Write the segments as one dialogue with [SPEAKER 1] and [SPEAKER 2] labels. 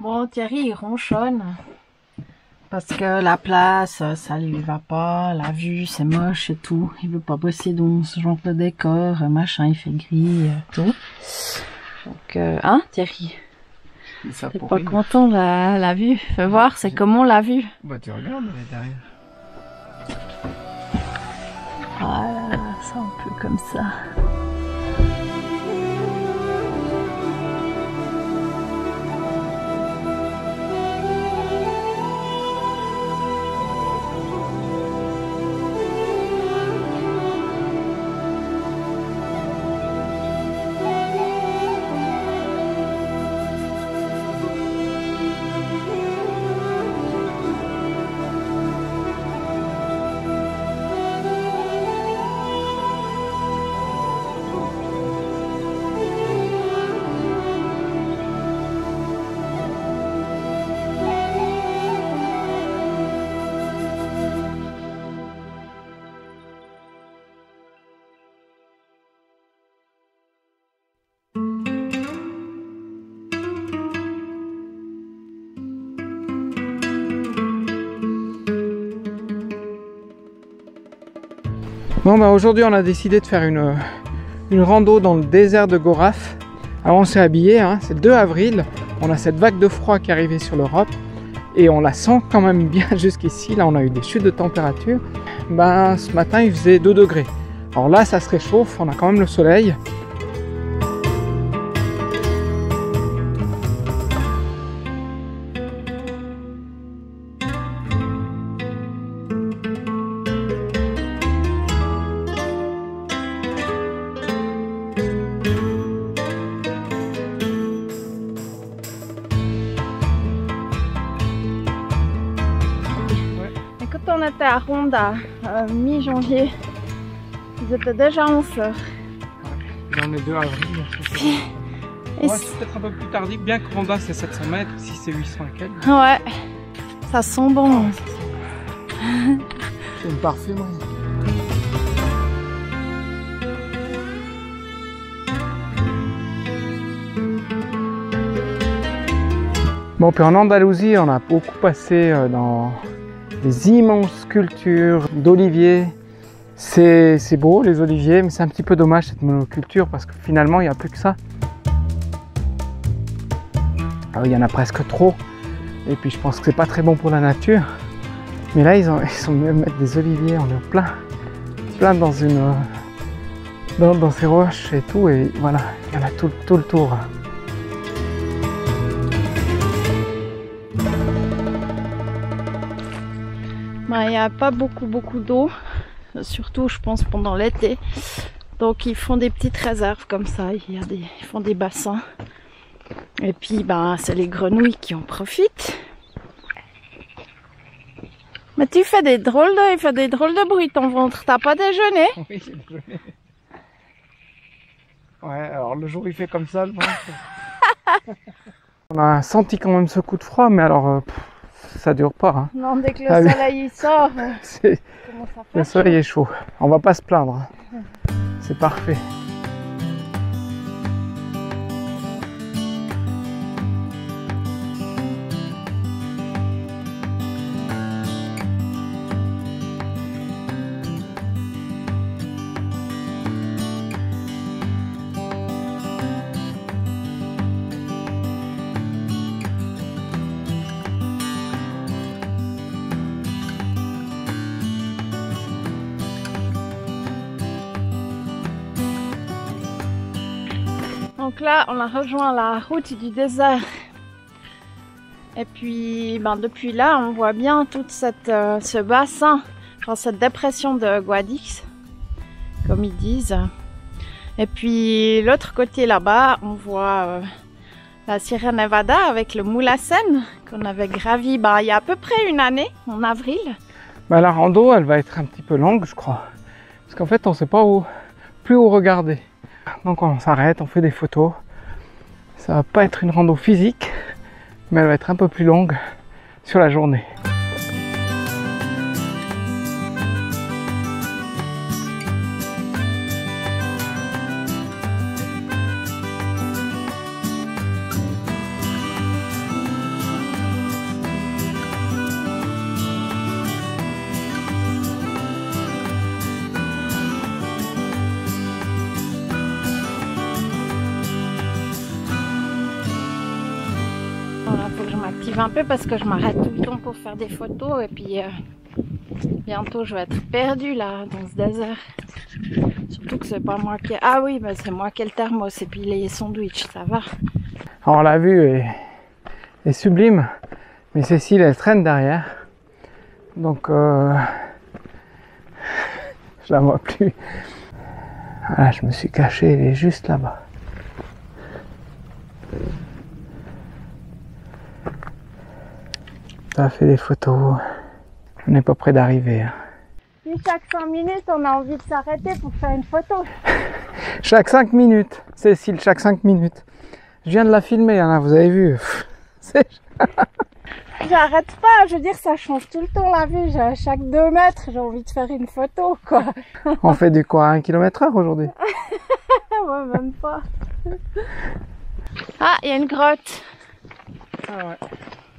[SPEAKER 1] Bon, Thierry, il ronchonne. Parce que la place, ça lui va pas, la vue, c'est moche et tout. Il veut pas bosser dans ce genre de décor, machin, il fait gris, tout. Donc, hein, Thierry? T'es pas content de la vue? Fais voir, c'est comment la vue?
[SPEAKER 2] Bah, tu regardes, elle est derrière.
[SPEAKER 1] Voilà, c'est un peu comme ça.
[SPEAKER 2] Bon bah aujourd'hui on a décidé de faire une rando dans le désert de Goraf. Alors on s'est habillé, hein, c'est le 2 avril, on a cette vague de froid qui est arrivée sur l'Europe et on la sent quand même bien jusqu'ici. Là on a eu des chutes de température. Ben ce matin il faisait 2 degrés. Alors là ça se réchauffe, on a quand même le soleil.
[SPEAKER 1] On était à Ronda mi-janvier, ils étaient déjà 11 heures.
[SPEAKER 2] On est 2 avril. Ouais, c'est peut-être un peu plus tardif, bien que Ronda c'est 700 mètres, si c'est 800 et quelques.
[SPEAKER 1] Ouais, ça sent bon.
[SPEAKER 2] C'est une parfumerie. Bon, puis en Andalousie, on a beaucoup passé dans des immenses sculptures d'oliviers. C'est beau les oliviers, mais c'est un petit peu dommage cette monoculture parce que finalement il n'y a plus que ça. Alors, il y en a presque trop et puis je pense que c'est pas très bon pour la nature. Mais là ils sont mieux mettre des oliviers, on est plein dans dans ces roches et tout, et voilà, il y en a tout le tour.
[SPEAKER 1] Il n'y a pas beaucoup d'eau, surtout je pense pendant l'été. Donc ils font des petites réserves comme ça, ils font des bassins. Et puis c'est les grenouilles qui en profitent. Mais tu fais des drôles de bruit, ton ventre, t'as pas déjeuné?
[SPEAKER 2] Oui, j'ai déjeuné. Ouais, alors le jour il fait comme ça, le ventre. On a senti quand même ce coup de froid, mais alors ça dure pas. Hein.
[SPEAKER 1] Non, dès que le soleil sort,
[SPEAKER 2] le soleil est chaud. On va pas se plaindre. C'est parfait.
[SPEAKER 1] Donc là, on a rejoint la route du désert. Et puis, depuis là, on voit bien tout ce bassin, enfin, cette dépression de Guadix, comme ils disent. Et puis, l'autre côté là-bas, on voit la Sierra Nevada avec le Moulassen qu'on avait gravi il y a à peu près une année, en avril.
[SPEAKER 2] La rando, elle va être un petit peu longue, je crois. Parce qu'en fait, on ne sait pas plus où regarder. Donc on s'arrête, on fait des photos. Ça va pas être une rando physique, mais elle va être un peu plus longue sur la journée.
[SPEAKER 1] Voilà, faut que je m'active un peu parce que je m'arrête tout le temps pour faire des photos et puis bientôt je vais être perdue là dans ce désert. Surtout que c'est pas moi qui... Ah oui, bah c'est moi qui ai le thermos et puis les sandwichs, ça va.
[SPEAKER 2] Alors la vue est sublime, mais Cécile elle traîne derrière. Donc je la vois plus. Voilà, je me suis caché, elle est juste là-bas. Ça a fait des photos. On n'est pas près d'arriver. Hein.
[SPEAKER 1] Si chaque 5 minutes on a envie de s'arrêter pour faire une photo.
[SPEAKER 2] Chaque 5 minutes, Cécile, chaque 5 minutes. Je viens de la filmer, hein, vous avez vu.
[SPEAKER 1] J'arrête pas, je veux dire, ça change tout le temps la vue. Chaque 2 mètres, j'ai envie de faire une photo, quoi.
[SPEAKER 2] On fait du quoi, 1 km/h aujourd'hui?
[SPEAKER 1] Ouais, même pas. Ah, il y a une grotte.
[SPEAKER 2] Ah ouais.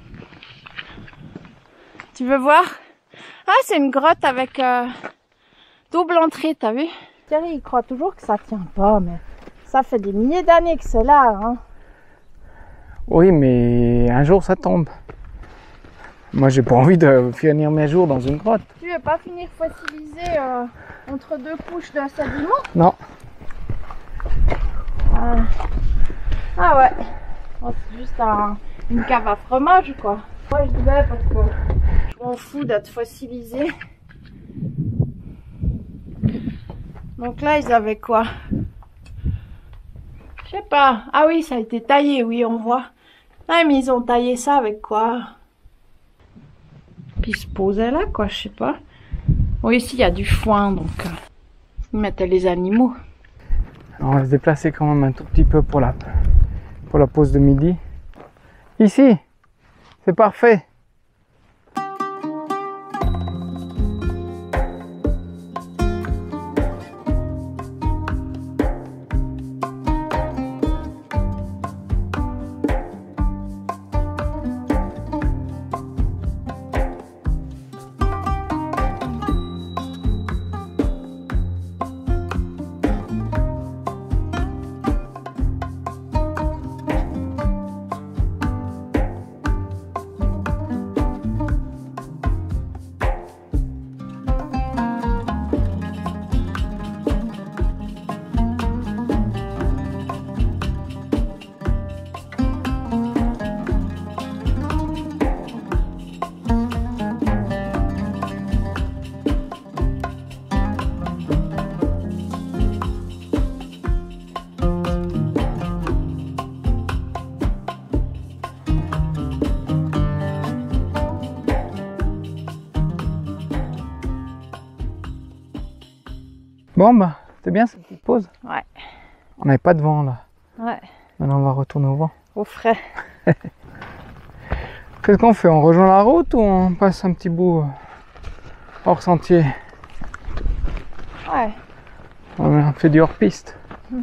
[SPEAKER 1] Tu veux voir? Ah, c'est une grotte avec double entrée, t'as vu? Thierry, il croit toujours que ça tient pas, mais ça fait des milliers d'années que c'est là, hein.
[SPEAKER 2] Oui, mais un jour ça tombe. Moi, j'ai pas envie de finir mes jours dans une grotte.
[SPEAKER 1] Tu veux pas finir fossilisé entre 2 couches de sédiments?
[SPEAKER 2] Non.
[SPEAKER 1] Ah ouais. Oh, c'est juste une cave à fromage, quoi. Moi, je disais parce que je m'en fous d'être fossilisé. Donc là, ils avaient quoi? Je sais pas. Ah oui, ça a été taillé, oui, on voit. Ah, mais ils ont taillé ça avec quoi? Puis ils se posaient là, quoi, je sais pas. Oui, ici, il y a du foin, donc ils mettaient les animaux.
[SPEAKER 2] Alors, on va se déplacer quand même un tout petit peu pour la pause de midi. Ici, c'est parfait. Bon bah, c'est bien cette petite pause.
[SPEAKER 1] Ouais.
[SPEAKER 2] On n'avait pas de vent là.
[SPEAKER 1] Ouais.
[SPEAKER 2] Maintenant on va retourner au vent.
[SPEAKER 1] Au frais.
[SPEAKER 2] Qu'est-ce qu'on fait? On rejoint la route ou on passe un petit bout hors sentier?
[SPEAKER 1] Ouais.
[SPEAKER 2] On fait du hors-piste.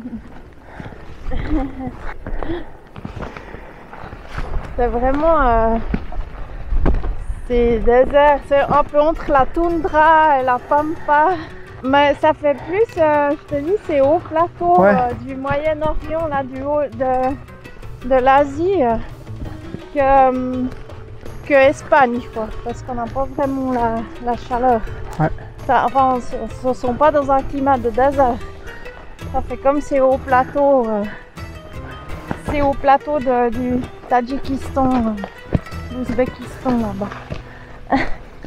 [SPEAKER 1] C'est vraiment... c'est désert, c'est un peu entre la toundra et la pampa. Mais ça fait plus, je te dis, c'est haut plateau du Moyen-Orient, là, du haut de l'Asie, que Espagne, quoi. Parce qu'on n'a pas vraiment la chaleur.
[SPEAKER 2] Ouais.
[SPEAKER 1] Ça, enfin, on ne sont pas dans un climat de désert. Ça fait comme c'est haut plateau. C'est au plateau du Tadjikistan, l'Ouzbékistan là-bas.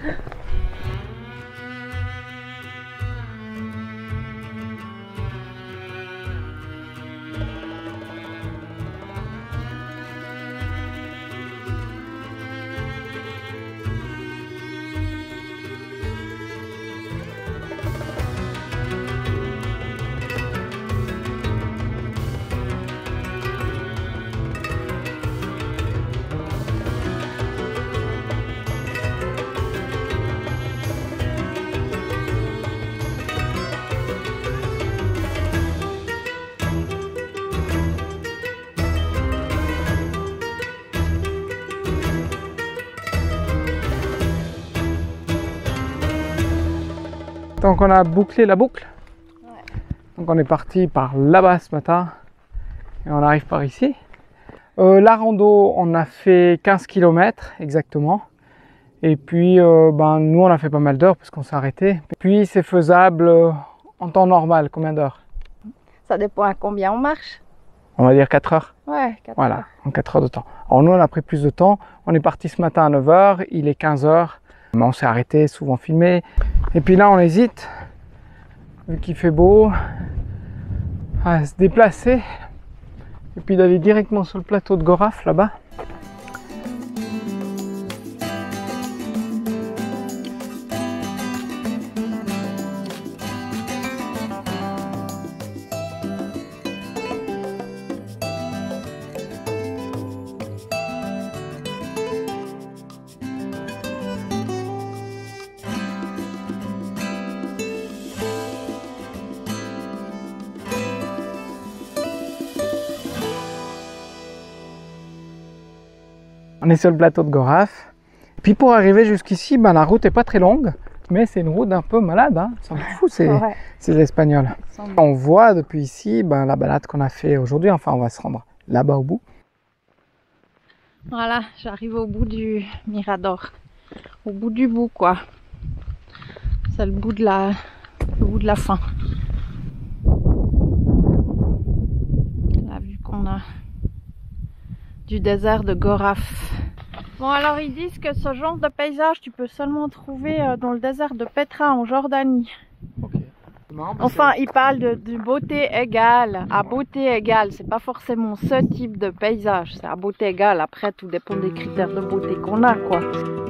[SPEAKER 2] Donc on a bouclé la boucle.
[SPEAKER 1] Ouais.
[SPEAKER 2] Donc on est parti par là-bas ce matin et on arrive par ici. La rando, on a fait 15 km exactement. Et puis, nous, on a fait pas mal d'heures parce qu'on s'est arrêté. Puis, c'est faisable en temps normal. Combien d'heures?
[SPEAKER 1] Ça dépend à combien on marche.
[SPEAKER 2] On va dire 4 heures.
[SPEAKER 1] Ouais, 4
[SPEAKER 2] Voilà,
[SPEAKER 1] heures.
[SPEAKER 2] en 4 heures de temps. Alors nous, on a pris plus de temps. On est parti ce matin à 9 heures, il est 15 heures. Mais on s'est arrêté, souvent filmé. Et puis là, on hésite, vu qu'il fait beau, à se déplacer. Et puis d'aller directement sur le plateau de Goraf, là-bas. On est sur le plateau de Goraf. Puis pour arriver jusqu'ici, la route est pas très longue, mais c'est une route un peu malade. Hein. Ça me fout ces Espagnols. On voit depuis ici la balade qu'on a fait aujourd'hui. Enfin, on va se rendre là-bas au bout.
[SPEAKER 1] Voilà, j'arrive au bout du Mirador. Au bout du bout, quoi. C'est le bout de la fin. La vue qu'on a du désert de Goraf. Bon, alors ils disent que ce genre de paysage tu peux seulement trouver dans le désert de Petra en Jordanie.
[SPEAKER 2] Okay.
[SPEAKER 1] Enfin, ils parlent de beauté égale, à beauté égale. C'est pas forcément ce type de paysage, c'est à beauté égale. Après, tout dépend des critères de beauté qu'on a, quoi.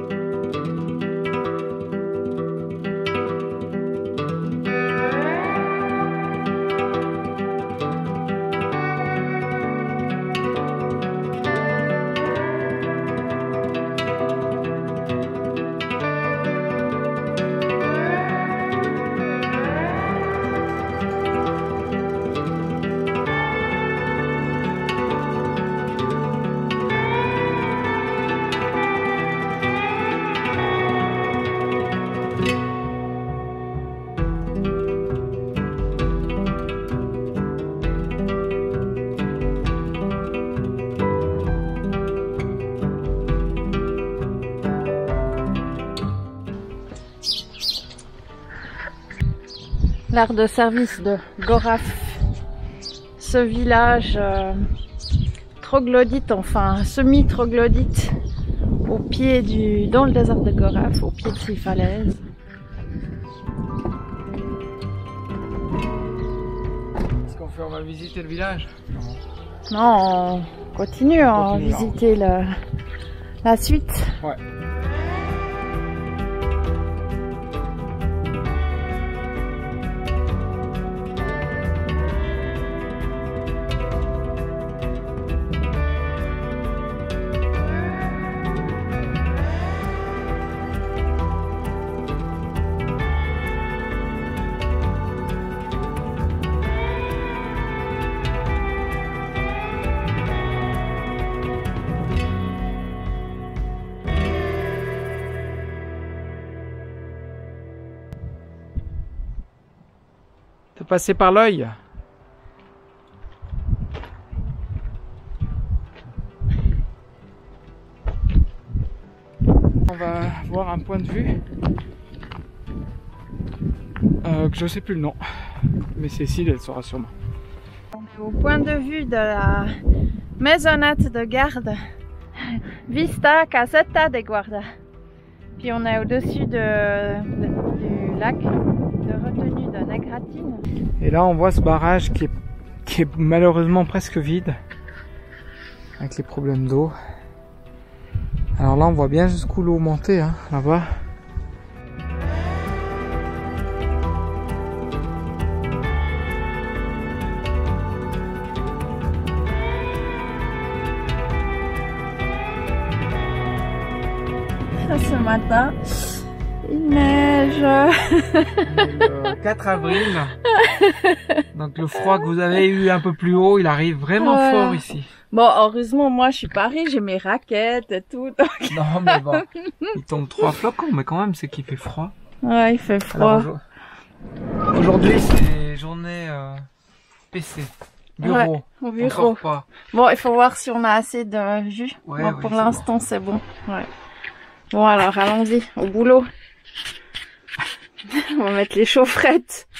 [SPEAKER 1] L'aire de service de Goraf, ce village troglodyte, enfin semi-troglodyte, au pied dans le désert de Goraf, au pied de ces falaises.
[SPEAKER 2] Qu'est-ce qu'on fait? On va visiter le village?
[SPEAKER 1] Non, on continue à visiter la suite.
[SPEAKER 2] Ouais. T'es passé par l'œil. On va voir un point de vue que je sais plus le nom, mais Cécile elle saura sûrement.
[SPEAKER 1] On est au point de vue de la maisonnette de garde Vista Casetta de Guarda. Puis on est au-dessus du lac de retenue de Negratine.
[SPEAKER 2] Et là on voit ce barrage qui est malheureusement presque vide, avec les problèmes d'eau. Alors là on voit bien jusqu'où l'eau montait, hein, là-bas.
[SPEAKER 1] Ce matin, il neige.
[SPEAKER 2] Le 4 avril. Donc le froid que vous avez eu un peu plus haut, il arrive vraiment fort ici.
[SPEAKER 1] Bon, heureusement, moi, je suis Paris, j'ai mes raquettes et tout. Donc...
[SPEAKER 2] Non, mais bon, il tombe 3 flocons, mais quand même, c'est qu'il fait froid.
[SPEAKER 1] Ouais, il fait froid.
[SPEAKER 2] Aujourd'hui, c'est journée PC. bureau.
[SPEAKER 1] Ouais, au bureau.
[SPEAKER 2] Encore pas.
[SPEAKER 1] Bon, il faut voir si on a assez de jus.
[SPEAKER 2] Ouais,
[SPEAKER 1] Bon,
[SPEAKER 2] ouais,
[SPEAKER 1] pour
[SPEAKER 2] c'est
[SPEAKER 1] l'instant, c'est bon. Ouais. Bon, alors, allons-y, au boulot. On va mettre les chaufferettes.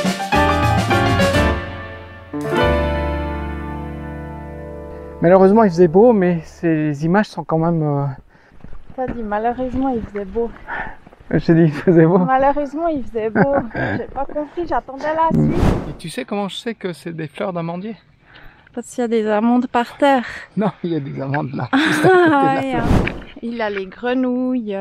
[SPEAKER 2] Malheureusement, il faisait beau, mais ces images sont quand même...
[SPEAKER 1] T'as dit, malheureusement, il faisait beau.
[SPEAKER 2] J'ai dit, il faisait beau.
[SPEAKER 1] Malheureusement, il faisait beau. J'ai pas compris, j'attendais la suite.
[SPEAKER 2] Et tu sais comment je sais que c'est des fleurs d'amandier?
[SPEAKER 1] Parce qu'il y a des amandes par terre.
[SPEAKER 2] Non, il y a des amandes là. Juste à côté de la
[SPEAKER 1] Ouais,
[SPEAKER 2] fleur.
[SPEAKER 1] il a les grenouilles.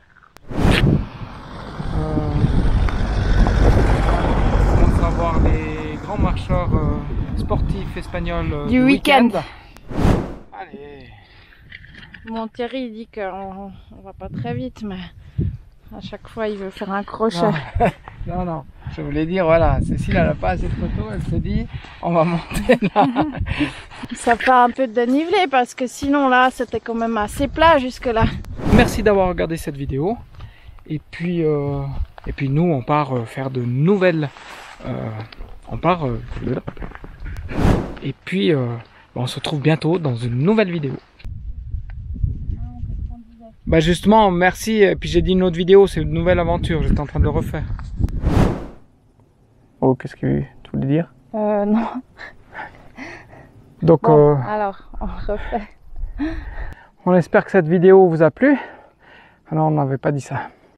[SPEAKER 2] On commence à voir les grands marcheurs sportifs espagnols
[SPEAKER 1] Du week-end.
[SPEAKER 2] Allez.
[SPEAKER 1] Mon Thierry il dit qu'on va pas très vite, mais à chaque fois il veut faire un crochet.
[SPEAKER 2] Non, non. Je voulais dire, voilà, Cécile, elle n'a pas assez de photos, elle se dit, on va monter là.
[SPEAKER 1] Ça fait un peu de dénivelé parce que sinon là c'était quand même assez plat jusque là.
[SPEAKER 2] Merci d'avoir regardé cette vidéo. Et puis nous, on part faire de nouvelles... Et puis, on se retrouve bientôt dans une nouvelle vidéo. Bah justement, merci. Et puis j'ai dit une autre vidéo, c'est une nouvelle aventure. J'étais en train de le refaire. Oh, qu'est-ce que tu voulais dire?
[SPEAKER 1] Non.
[SPEAKER 2] Donc,
[SPEAKER 1] Bon, alors, on refait.
[SPEAKER 2] on espère que cette vidéo vous a plu. Alors, on n'avait pas dit ça.